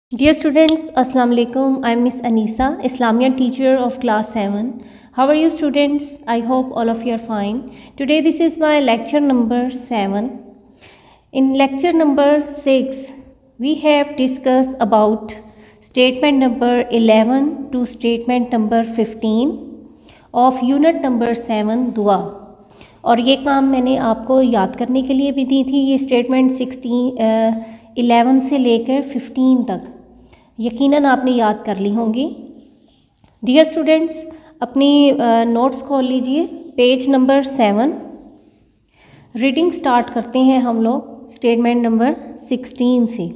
Dear students, Assalamu alaikum. I am Miss Anisa, Islamic teacher of class 7. How are you students? I hope all of you are fine. Today this is my lecture number 7. In lecture number 6, we have discussed about statement number 11 to statement number 15 of unit number 7 दुआ। और ये काम मैंने आपको याद करने के लिए भी दी थी। ये स्टेटमेंट 11 से लेकर 15 तक यकीनन आपने याद कर ली होंगी। डियर स्टूडेंट्स, अपनी नोट्स खोल लीजिए, पेज नंबर 7। रीडिंग स्टार्ट करते हैं हम लोग स्टेटमेंट नंबर 16 से।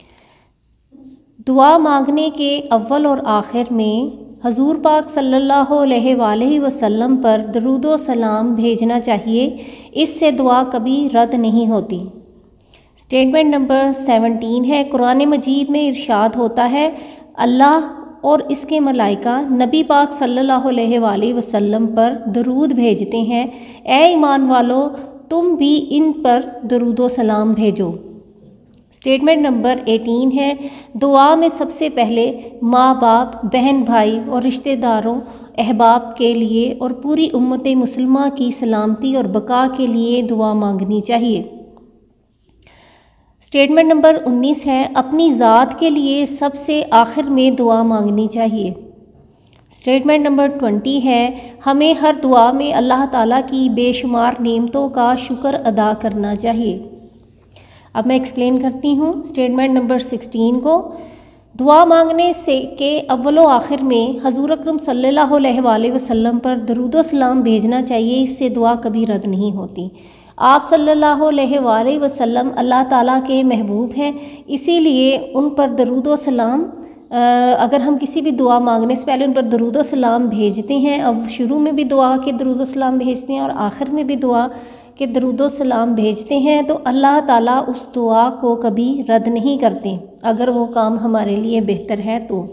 दुआ मांगने के अव्वल और आखिर में हजूर पाक सल्लल्लाहु अलैहि वसल्लम पर दरूद व सलाम भेजना चाहिए, इससे दुआ कभी रद्द नहीं होती। स्टेटमेंट नंबर 17 है, कुरान मजीद में इरशाद होता है, अल्लाह और इसके मलाइका नबी पाक सल्लल्लाहु अलैहि वसल्लम पर दरूद भेजते हैं, ए ईमान वालो तुम भी इन पर दरूद व सलाम भेजो। स्टेटमेंट नंबर 18 है, दुआ में सबसे पहले माँ बाप, बहन भाई और रिश्तेदारों अहबाब के लिए और पूरी उम्मत मुसलमा की सलामती और बका के लिए दुआ मांगनी चाहिए। स्टेटमेंट नंबर 19 है, अपनी ज़ात के लिए सबसे आखिर में दुआ मांगनी चाहिए। स्टेटमेंट नंबर 20 है, हमें हर दुआ में अल्लाह ताला की बेशुमार नेमतों का शुक्र अदा करना चाहिए। अब मैं एक्सप्लेन करती हूँ स्टेटमेंट नंबर 16 को। दुआ मांगने से के अव्वलो आखिर में हजूर अकरम सल्लल्लाहु अलैहि वसल्लम पर दरूद व सलाम भेजना चाहिए, इससे दुआ कभी रद्द नहीं होती। आप सल्लल्लाहु अलैहि वसल्लम अल्लाह ताला के महबूब हैं, इसीलिए उन पर दरूद व सलाम अगर हम किसी भी दुआ मांगने से पहले उन पर दरूद व सलाम भेजते हैं, अब शुरू में भी दुआ के दरूद व सलाम भेजते हैं और आखिर में भी दुआ के दरूद व सलाम भेजते हैं, तो अल्लाह ताला उस दुआ को कभी रद्द नहीं करते अगर वो काम हमारे लिए बेहतर है तो।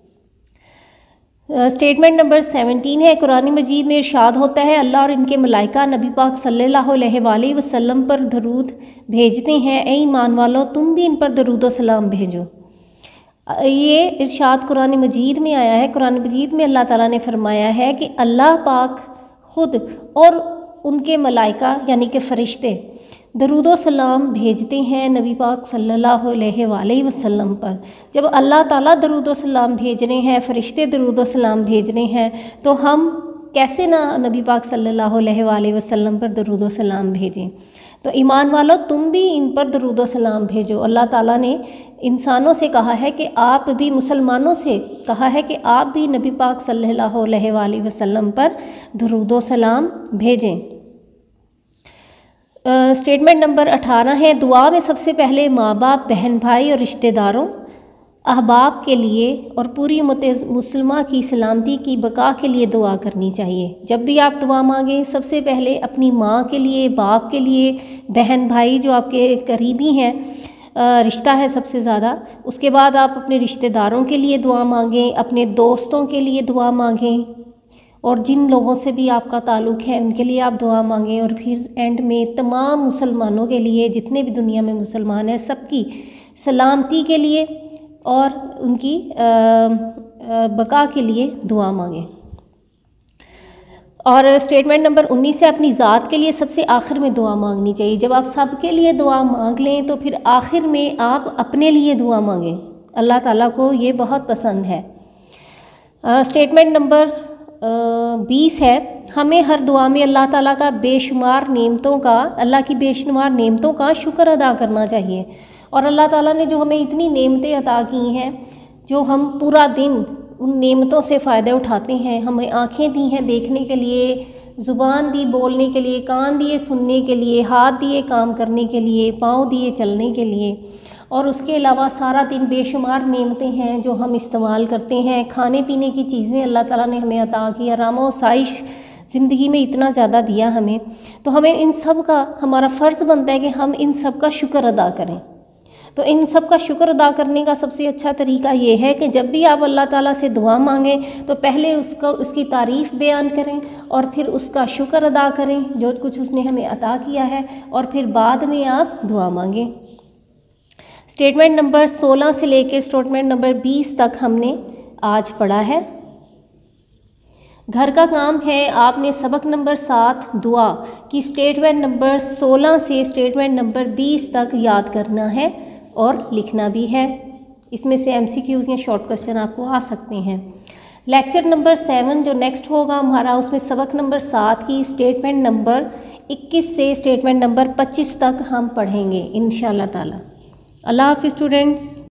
स्टेटमेंट नंबर 17 है, कुरान मजीद में इरशाद होता है, अल्लाह और इनके मलाइका नबी पाक सल्लल्लाहु अलैहि वसल्लम पर दरूद भेजते हैं, ए ईमान वालों तुम भी इन पर दरूद व सलाम भेजो। ये इरशाद कुरान मजीद में आया है। कुरान मजीद में अल्लाह ताला ने फरमाया है कि अल्लाह पाक खुद और उनके मलाइका यानी कि फ़रिश्ते दरूद व सलाम भेजते हैं नबी पाक सल्लल्लाहु अलैहि वसल्लम पर। जब अल्लाह ताला दरूद व सलाम भेज रहे हैं, फ़रिश्ते दरूद व सलाम भेज रहे हैं, तो हम कैसे ना नबी पाक सल्लल्लाहु अलैहि वसल्लम पर दरूद व सलाम भेजें। तो ईमान वालों तुम भी इन पर दरूद व सलाम भेजो। अल्लाह ताला ने इंसानों से कहा है कि आप भी, मुसलमानों से कहा है कि आप भी नबी पाक सल्लल्लाहु अलैहि वसल्लम पर दरूद व सलाम भेजें। स्टेटमेंट नंबर 18 है, दुआ में सबसे पहले माँ बाप, बहन भाई और रिश्तेदारों अहबाब के लिए और पूरी उम्मत मुसलमा की सलामती की बका के लिए दुआ करनी चाहिए। जब भी आप दुआ मांगें सबसे पहले अपनी माँ के लिए, बाप के लिए, बहन भाई जो आपके करीबी हैं, रिश्ता है सबसे ज़्यादा, उसके बाद आप अपने रिश्तेदारों के लिए दुआ मांगें, अपने दोस्तों के लिए दुआ मांगें और जिन लोगों से भी आपका ताल्लुक़ है उनके लिए आप दुआ मांगें, और फिर एंड में तमाम मुसलमानों के लिए, जितने भी दुनिया में मुसलमान हैं सबकी सलामती के लिए और उनकी बका के लिए दुआ मांगें। और स्टेटमेंट नंबर 19 है, अपनी ज़ात के लिए सबसे आखिर में दुआ मांगनी चाहिए। जब आप सबके लिए दुआ मांग लें तो फिर आखिर में आप अपने लिए दुआ मांगें, अल्लाह ताला को ये बहुत पसंद है। स्टेटमेंट नंबर 20 है, हमें हर दुआ में अल्लाह ताला का बेशुमार नेमतों का, अल्लाह की बेशुमार नेमतों का शुक्र अदा करना चाहिए। और अल्लाह ताला ने जो हमें इतनी नेमतें अता की हैं, जो हम पूरा दिन उन नेमतों से फ़ायदे उठाते हैं, हमें आँखें दी हैं देखने के लिए, ज़ुबान दी बोलने के लिए, कान दिए सुनने के लिए, हाथ दिए काम करने के लिए, पाँव दिए चलने के लिए, और उसके अलावा सारा दिन बेशुमार नेमतें हैं जो हम इस्तेमाल करते हैं। खाने पीने की चीज़ें अल्लाह ताला ने हमें अता की, आराम व साइश ज़िंदगी में इतना ज़्यादा दिया हमें, तो हमें इन सब का हमारा फ़र्ज़ बनता है कि हम इन सब का शुक्र अदा करें। तो इन सब का शुक्र अदा करने का सबसे अच्छा तरीका ये है कि जब भी आप अल्लाह ताला से दुआ मांगें तो पहले उसकी तारीफ़ बयान करें और फिर उसका शुक्र अदा करें जो कुछ उसने हमें अता किया है, और फिर बाद में आप दुआ मांगें। स्टेटमेंट नंबर 16 से लेके स्टेटमेंट नंबर 20 तक हमने आज पढ़ा है। घर का काम है, आपने सबक नंबर 7 दुआ की स्टेटमेंट नंबर 16 से स्टेटमेंट नंबर 20 तक याद करना है और लिखना भी है। इसमें से MCQs या शॉर्ट क्वेश्चन आपको आ सकते हैं। लेक्चर नंबर 7 जो नेक्स्ट होगा हमारा, उसमें सबक नंबर 7 की स्टेटमेंट नंबर 21 से स्टेटमेंट नंबर 25 तक हम पढ़ेंगे इंशाअल्लाह ताला। अल्लाह हाफ़िज़ स्टूडेंट्स।